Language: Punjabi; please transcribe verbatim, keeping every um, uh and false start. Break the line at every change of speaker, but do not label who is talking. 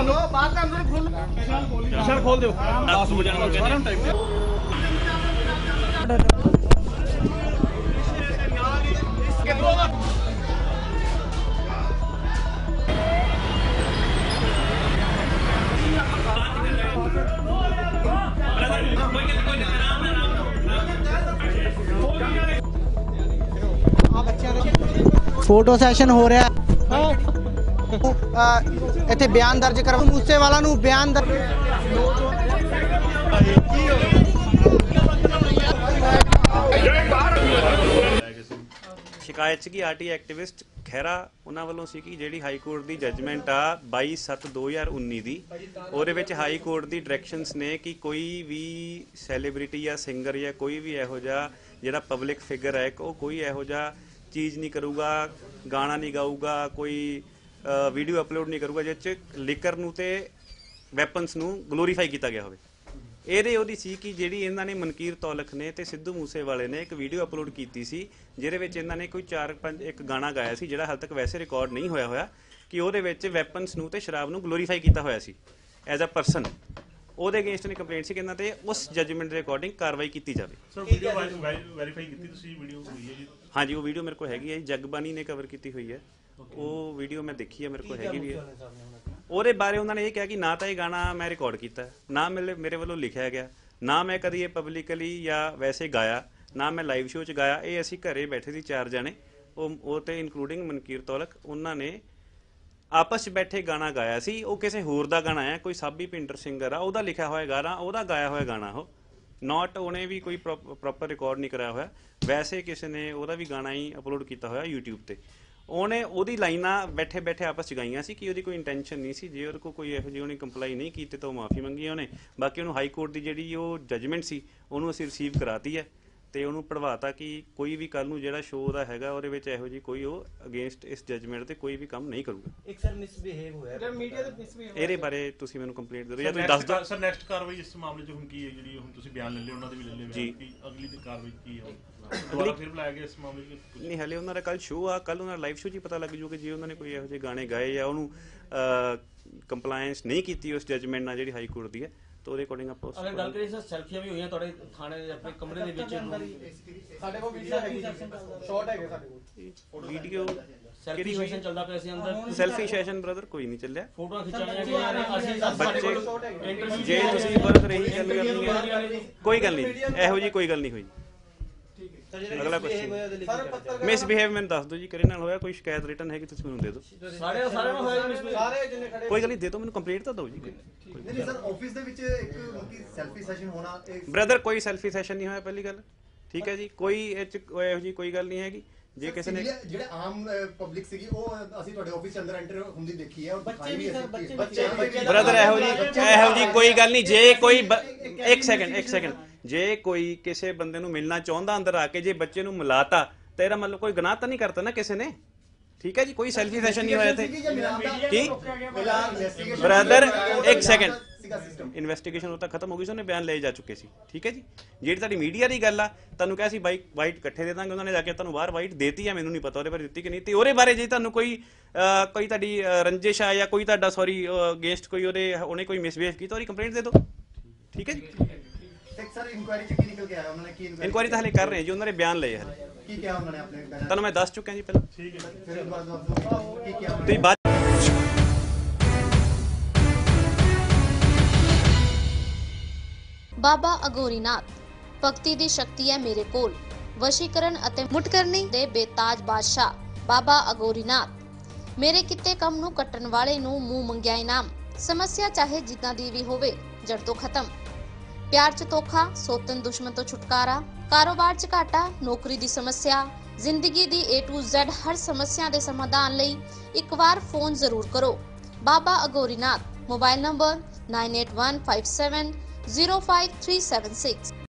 सर खोल दो दस बजे
फोटो सैशन हो रहा इत्थे बयान दर्ज करवा मूसेवाला नूं बयान दर्ज
शिकायत की आर टी एक्टिविस्ट खैरा उन्होंने वालों सी कि जिहड़ी हाई कोर्ट की जजमेंट आ बाई सत्त दो हज़ार उन्नी की ਉਹਦੇ ਵਿੱਚ हाई कोर्ट की डायरैक्शनस ने कि कोई भी सैलीब्रिटी या सिंगर या कोई भी इहो जिहा जिहड़ा पब्लिक फिगर है वो कोई इहो जिहा चीज़ नहीं करूगा, गाना नहीं गाऊगा, कोई वीडियो अपलोड नहीं करूगा जिस लिकर नूं ते वैपनस नूं ग्लोरीफाई किया गया होवे। ਇਹਦੇ ਉਹਦੀ ਸੀ कि ਜਿਹੜੀ ਇਹਨਾਂ ਨੇ ਮਨਕੀਰ ਤੌਲਖ ਨੇ ਤੇ ਸਿੱਧੂ ਮੂਸੇਵਾਲੇ ਨੇ ਇੱਕ ਵੀਡੀਓ ਅਪਲੋਡ ਕੀਤੀ ਸੀ ਜਿਹਦੇ ਵਿੱਚ ਇਹਨਾਂ ਨੇ ਕੋਈ ਚਾਰ ਪੰਜ ਇੱਕ ਗਾਣਾ ਗਾਇਆ ਸੀ ਜਿਹੜਾ ਹਾਲ ਤੱਕ ਵੈਸੇ ਰਿਕਾਰਡ ਨਹੀਂ ਹੋਇਆ ਹੋਇਆ ਕਿ ਉਹਦੇ ਵਿੱਚ ਵੈਪਨਸ ਨੂੰ ਤੇ ਸ਼ਰਾਬ ਨੂੰ ਗਲੋਰੀਫਾਈ ਕੀਤਾ ਹੋਇਆ ਸੀ ਐਜ਼ ਅ ਪਰਸਨ। ਉਹਦੇ ਅਗੇਂਸਟ ਨੇ ਕੰਪਲੇਂਟ ਸੀ ਕਿ ਇਹਨਾਂ ਤੇ ਉਸ ਜਜਮੈਂਟ ਦੇ ਅਕੋਰਡਿੰਗ ਕਾਰਵਾਈ ਕੀਤੀ ਜਾਵੇ। ਸਰ ਵੀਡੀਓ ਵੈਰੀਫਾਈ ਕੀਤੀ ਤੁਸੀਂ ਵੀਡੀਓ ਹੋਈ ਹੈ ਜੀ? ਹਾਂਜੀ ਉਹ ਵੀਡੀਓ ਮੇਰੇ ਕੋਲ ਹੈਗੀ ਹੈ, ਜਗਬਾਨੀ ਨੇ ਕਵਰ ਕੀਤੀ ਹੋਈ ਹੈ, ਉਹ ਵੀਡੀਓ ਮੈਂ ਦੇਖੀ ਹੈ, ਮੇਰੇ ਕੋਲ ਹੈਗੀ ਵੀ ਹੈ। ਉਹਦੇ ਬਾਰੇ ਉਹਨਾਂ ਨੇ ਇਹ ਕਿਹਾ ਕਿ ਨਾ ਤਾਂ ਇਹ ਗਾਣਾ ਮੈਂ ਰਿਕਾਰਡ ਕੀਤਾ, ਨਾ ਮੇਰੇ ਮੇਰੇ ਵੱਲੋਂ ਲਿਖਿਆ ਗਿਆ, ਨਾ ਮੈਂ ਕਦੀ ਇਹ ਪਬਲਿਕਲੀ ਜਾਂ ਵੈਸੇ ਗਾਇਆ, ਨਾ ਮੈਂ ਲਾਈਵ ਸ਼ੋਅ 'ਚ ਗਾਇਆ। ਇਹ ਅਸੀਂ ਘਰੇ ਬੈਠੇ ਸੀ ਚਾਰ ਜਣੇ, ਉਹ ਉਹ ਤੇ ਇਨਕਲੂਡਿੰਗ ਮਨਕੀਰ ਤੌਲਖ, ਉਹਨਾਂ ਨੇ ਆਪਸ 'ਚ ਬੈਠੇ ਗਾਣਾ ਗਾਇਆ ਸੀ। ਉਹ ਕਿਸੇ ਹੋਰ ਦਾ ਗਾਣਾ ਹੈ, ਕੋਈ ਸਾਬੀ ਪਿੰਡਰ ਸਿੰਗਰ ਆ, ਉਹਦਾ ਲਿਖਿਆ ਹੋਇਆ ਗਾਣਾ, ਉਹਦਾ ਗਾਇਆ ਹੋਇਆ ਗਾਣਾ ਉਹ ਨੋਟ, ਉਹਨੇ ਵੀ ਕੋਈ ਪ੍ਰੋਪਰ ਰਿਕਾਰਡ ਨਹੀਂ ਕਰਾਇਆ ਹੋਇਆ, ਵੈਸੇ ਕਿਸੇ ਨੇ ਉਹਦਾ ਵੀ ਗਾਣਾ ਹੀ ਅਪਲੋਡ ਕੀਤਾ ਹੋਇਆ ਯੂਟਿਊਬ ਤੇ। ਉਹਨੇ ਉਹਦੀ ਲਾਈਨਾਂ ਬੈਠੇ ਬੈਠੇ ਆਪਸ 'ਚ ਗਾਈਆਂ ਸੀ ਕਿ ਉਹਦੀ ਕੋਈ ਇੰਟੈਂਸ਼ਨ ਨਹੀਂ ਸੀ। ਜੇ ਉਹਦੇ ਕੋਲ ਕੋਈ ਇਹੋ ਜਿਹੀ ਉਹਨੇ ਕੰਪਲਾਈ ਨਹੀਂ ਕੀਤੀ ਤਾਂ ਉਹ ਮਾਫੀ ਮੰਗੀ ਉਹਨੇ। ਬਾਕੀ ਉਹਨੂੰ ਹਾਈ ਕੋਰਟ ਦੀ ਜਿਹੜੀ ਉਹ ਜਜਮੈਂਟ ਸੀ ਉਹਨੂੰ ਅਸੀਂ ਰਿਸੀਵ ਕਰਾਤੀ ਹੈ ਤੇ ਉਹਨੂੰ ਪੜਵਾਤਾ ਕਿ ਕੋਈ ਵੀ ਕੱਲ ਨੂੰ ਜਿਹੜਾ ਸ਼ੋਅ ਦਾ ਹੈਗਾ ਉਹਦੇ ਵਿੱਚ ਇਹੋ ਜਿਹੀ ਕੋਈ ਉਹ ਅਗੇਂਸਟ ਇਸ ਜਜਮੈਂਟ ਤੇ ਕੋਈ ਵੀ ਕੰਮ ਨਹੀਂ ਕਰੂਗਾ।
ਇੱਕ ਸਰ ਮਿਸਬਿਹੇਵ ਹੋਇਆ ਸਰ ਮੀਡੀਆ ਦੇ ਮਿਸਬਿਹੇਵ, ਇਹਦੇ ਬਾਰੇ ਤੁਸੀਂ ਮੈਨੂੰ ਕੰਪਲੇਂਟ ਦੇ ਦਿਓ ਜਾਂ ਤੁਸੀਂ ਦੱਸ ਦਿਓ
ਸਰ। ਨੈਕਸਟ ਕਾਰਵਾਈ ਇਸ ਮਾਮਲੇ 'ਚ ਹੁਣ ਕੀ ਹੈ ਜਿਹੜੀ ਹੁਣ ਤੁਸੀਂ ਬਿਆਨ ਲੈ ਲਿਓ ਉਹਨਾਂ ਦੇ ਵੀ ਲੈ ਲਿਓ ਜੀ, ਅਗਲੀ ਦੀ ਕਾਰਵਾਈ ਕੀ ਹੈ? ਦੁਬਾਰਾ ਫਿਰ ਬੁਲਾਇਆ ਗਿਆ ਇਸ ਮਾਮਲੇ 'ਚ? ਨਹੀਂ ਹਲੇ ਉਹਨਾਂ ਦਾ ਕੱਲ ਸ਼ੋਅ ਆ, ਕੱਲ ਉਹਨਾਂ ਦਾ ਲਾਈਵ ਸ਼ੋਅ 'ਚ ਪਤਾ ਲੱਗ ਜੂਗਾ ਜੇ ਉਹਨਾਂ ਨੇ ਕੋਈ ਇਹੋ ਜਿਹੇ ਗਾਣੇ ਗਾਏ ਜਾਂ ਉਹਨੂੰ ਕੰਪਲਾਇੰਸ ਨਹੀਂ ਕੀਤੀ ਉਸ ਜਜਮੈਂਟ ਨਾਲ ਜਿਹੜੀ ਹਾਈ ਕੋਰਟ ਦੀ ਹੈ तो ਉਹਦੇ ਅਕੋਰਡਿੰਗ ਆਪਾਂ ਅਗਰ ਗੱਲ ਕਰੀਏ ਸਰ ਸੈਲਫੀਆਂ ਵੀ ਹੋਈਆਂ ਤੁਹਾਡੇ ਥਾਣੇ ਦੇ ਆਪਣੇ ਕਮਰੇ ਦੇ ਵਿੱਚ, ਸਾਡੇ ਕੋਲ ਵੀਡੀਓ ਹੈਗੀ, ਸ਼ਾਟ ਹੈਗੇ ਸਾਡੇ ਕੋਲ ਵੀਡੀਓ। ਸੈਲਫੀ ਸੈਸ਼ਨ ਚੱਲਦਾ ਪਿਆ ਸੀ ਅੰਦਰ, ਸੈਲਫੀ ਸੈਸ਼ਨ ਬ੍ਰਦਰ ਕੋਈ ਨਹੀਂ ਚੱਲਿਆ, ਫੋਟੋਆਂ ਖਿਚਾਈਆਂ ਗਈਆਂ ਨੇ ਅਸੀਂ ਬੱਚੇ। ਜੇ ਤੁਸੀਂ ਵਰਤ ਰਹੀ ਗੱਲ ਕਰਨੀ ਹੈ ਕੋਈ ਗੱਲ ਨਹੀਂ, ਇਹੋ ਜੀ ਕੋਈ ਗੱਲ ਨਹੀਂ ਹੋਈ। ਅਗਲਾ ਕੁਐਸਚਨ ਮਿਸਬਿਹੇਵ ਮੈਨੂੰ ਦੱਸ ਦਿਓ ਜੀ, ਕਿਹੜੇ ਨਾਲ ਹੋਇਆ? ਕੋਈ ਸ਼ਿਕਾਇਤ ਰਿਟਨ ਹੈ ਕਿ ਤੁਸੀਂ ਮੈਨੂੰ ਦੇ ਦਿਓ। ਸਾਰੇ ਸਾਰੇ ਨਾਲ ਹੋਇਆ ਮਿਸਬਿਹੇਵ, ਸਾਰੇ ਜਿੰਨੇ ਖੜੇ ਕੋਈ ਗੱਲ ਨਹੀਂ, ਦੇ ਦਿਓ ਮੈਨੂੰ, ਕੰਪਲੀਟ ਤਾਂ ਦਿਓ ਜੀ।
ਨਹੀਂ ਸਰ ਆਫਿਸ ਦੇ ਵਿੱਚ ਇੱਕ ਸੈਲਫੀ ਸੈਸ਼ਨ ਹੋਣਾ
ਬ੍ਰਦਰ, ਕੋਈ ਸੈਲਫੀ ਸੈਸ਼ਨ ਨਹੀਂ ਹੋਇਆ ਪਹਿਲੀ ਗੱਲ, ਠੀਕ ਹੈ ਜੀ। ਕੋਈ ਇਹ ਚ ਇਹੋ ਜੀ ਕੋਈ ਗੱਲ ਨਹੀਂ ਹੈਗੀ। ਜੇ ਕਿਸੇ ਨੇ
ਜਿਹੜੇ ਆਮ ਪਬਲਿਕ ਸੀਗੀ ਉਹ ਅਸੀਂ ਤੁਹਾਡੇ ਆਫਿਸ ਚ ਅੰਦਰ ਐਂਟਰ ਹੁੰਦੀ ਦੇਖੀ ਹੈ,
ਬੱਚੇ ਵੀ ਸਰ ਬੱਚੇ
ਬ੍ਰਦਰ ਇਹੋ ਜੀ ਇਹੋ ਜੀ ਕੋਈ ਗੱਲ ਨਹੀਂ। ਜੇ ਕੋਈ ਇੱਕ ਸੈਕਿੰਡ ਇੱਕ ਸੈਕਿੰਡ ਜੇ ਕੋਈ ਕਿਸੇ ਬੰਦੇ ਨੂੰ ਮਿਲਣਾ ਚਾਹੁੰਦਾ ਅੰਦਰ ਆ ਕੇ, ਜੇ ਬੱਚੇ ਨੂੰ ਮਿਲਾਤਾ ਤਾਂ ਇਹਦਾ ਮਤਲਬ ਕੋਈ ਗੁਨਾਹ ਤਾਂ ਨਹੀਂ ਕਰਤਾ ਨਾ ਕਿਸੇ ਨੇ, ਠੀਕ ਹੈ ਜੀ। ਕੋਈ ਸੈਲਫੀ ਸੈਸ਼ਨ ਨਹੀਂ ਹੋਇਆ ਇੱਥੇ ਕੀ ਬ੍ਰਦਰ। ਇੱਕ ਸੈਕਿੰਡ, ਇਨਵੈਸਟੀਗੇਸ਼ਨ ਉਹ ਤਾਂ ਖਤਮ ਹੋ ਗਈ ਸੀ, ਉਹਨੇ ਬਿਆਨ ਲਏ ਜਾ ਚੁੱਕੇ ਸੀ, ਠੀਕ ਹੈ ਜੀ। ਜਿਹੜੀ ਤੁਹਾਡੀ ਮੀਡੀਆ ਦੀ ਗੱਲ ਆ, ਤੁਹਾਨੂੰ ਕਿਹਾ ਸੀ ਬਾਈਕ ਵਾਈਟ ਇਕੱਠੇ ਦੇ ਦਾਂਗੇ, ਉਹਨਾਂ ਨੇ ਜਾ ਕੇ ਤੁਹਾਨੂੰ ਬਾਹਰ ਵਾਈਟ ਦੇਤੀ ਆ, ਮੈਨੂੰ ਨਹੀਂ ਪਤਾ ਉਹਦੇ ਬਾਰੇ ਦਿੱਤੀ ਕਿ ਨਹੀਂ। ਤੇ ਉਹਦੇ ਬਾਰੇ ਜੇ ਤੁਹਾਨੂੰ ਕੋਈ ਕੋਈ ਤੁਹਾਡੀ ਰੰਜਿਸ਼ ਆ ਜਾਂ ਕੋਈ ਤੁਹਾਡਾ ਸੌਰੀ ਅਗੇਂਸਟ ਕੋਈ ਉਹਦੇ ਉਹਨੇ ਕੋਈ ਮਿਸਬਿਹੇਵ ਕੀਤਾ, ਉਹਦੀ ਕੰਪਲੇਂਟ ਦੇ ਦਿਓ, ਠੀਕ ਹੈ ਜੀ।
ਸਰ ਇਨਕੁਆਇਰੀ ਚ ਕੀ ਨਿਕਲ ਕੇ ਆਇਆ? ਉਹਨਾਂ ਨੇ ਕੀ
ਇਨਕੁਆਇਰੀ ਤਾਂ ਹਲੇ ਕਰ ਰਹੇ ਜੀ, ਉਹਨਾਂ ਨੇ ਬਿਆਨ ਲਏ ਹਲੇ।
ਕੀ ਕਿਹਾ ਉਹਨਾਂ ਨੇ ਆਪਣੇ?
ਤੁਹਾਨੂੰ ਮੈਂ ਦੱਸ ਚੁੱਕਿਆ ਜੀ ਪਹਿਲਾਂ,
ਠੀਕ ਹੈ। ਫਿਰ ਦੁਬਾਰਾ ਦੱਸ ਦਿਓ ਕੀ ਕਿਹਾ
ਤੁਸੀਂ ਬਾਅਦ।
ਬਾਬਾ ਅਗੋਰੀਨਾਥ ਭਗਤੀ ਦੀ ਸ਼ਕਤੀ ਹੈ ਮੇਰੇ ਕੋਲ, ਵਸ਼ੀਕਰਨ ਅਤੇ ਮੁਟਕਰਨੀ ਦੇ ਬੇਤਾਜ ਬਾਦਸ਼ਾਹ ਬਾਬਾ ਅਗੋਰੀਨਾਥ। ਮੇਰੇ ਕਿਤੇ ਕੰਮ ਨੂੰ ਕੱਟਣ ਵਾਲੇ ਨੂੰ ਮੂੰਹ ਮੰਗਿਆ ਇਨਾਮ, ਸਮੱਸਿਆ ਚਾਹੇ ਜਿੱਦਾਂ ਦੀ ਵੀ ਹੋਵੇ ਜੜ ਤੋਂ ਖਤਮ। ਪਿਆਰ ਚ ਧੋਖਾ, ਸੋਤਨ ਦੁਸ਼ਮਣ ਤੋਂ ਛੁਟਕਾਰਾ, ਕਾਰੋਬਾਰ ਚ ਘਾਟਾ, ਨੌਕਰੀ ਦੀ ਸਮੱਸਿਆ, ਜ਼ਿੰਦਗੀ ਦੀ A to Z ਹਰ ਸਮੱਸਿਆ ਦੇ ਸਮਾਧਾਨ ਲਈ ਇੱਕ ਵਾਰ ਫੋਨ ਜ਼ਰੂਰ ਕਰੋ। Baba Aghorinath, mobile number nine eight one five seven zero five three seven six।